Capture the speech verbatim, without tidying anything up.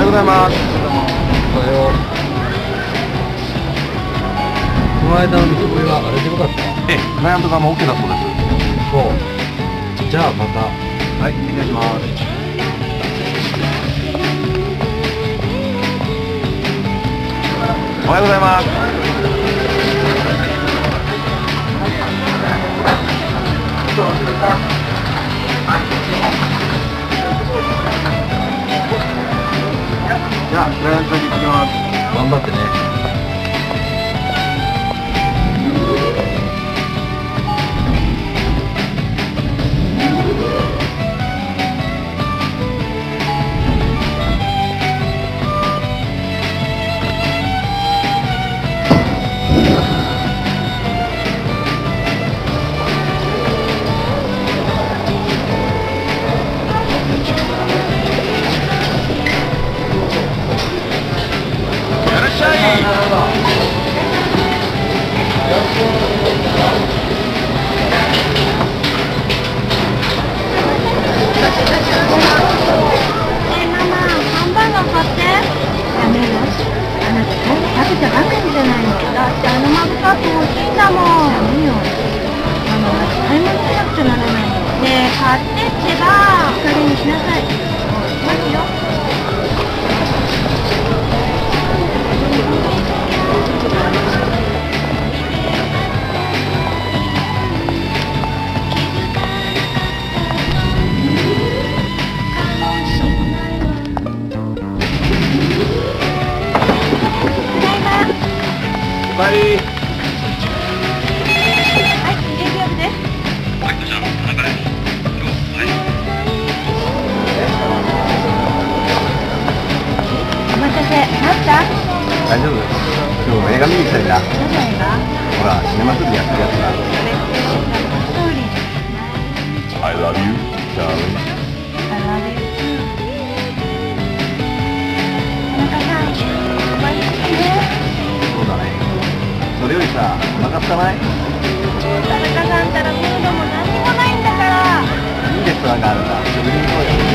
ございます。 おはよう。この間の見積もりはあれでよかった？ ええ、クライアント側も OK だそうです。 そう。じゃあまた。 はい、お願いします。おはようございます。じゃあ、クライアントに行きます。 頑張ってね。 買ってってば、お金にしなさい。ますよ。 おかえり。 はい、営業部です。 はい、じゃあ、田中です。 お待たせ、待った？ 大丈夫。今日映画見に行きたいな。 何の映画？ ほら、シネマスでやってるやつだ。 それってストーリー。 I love you, darling. I love you too. 田中さん、お前好きね。 そうだね。それよりさ、お腹空かない？ 田中さんたらムードも何にもないんだから。 いいレストランがあるんだ。食事に行こうよ。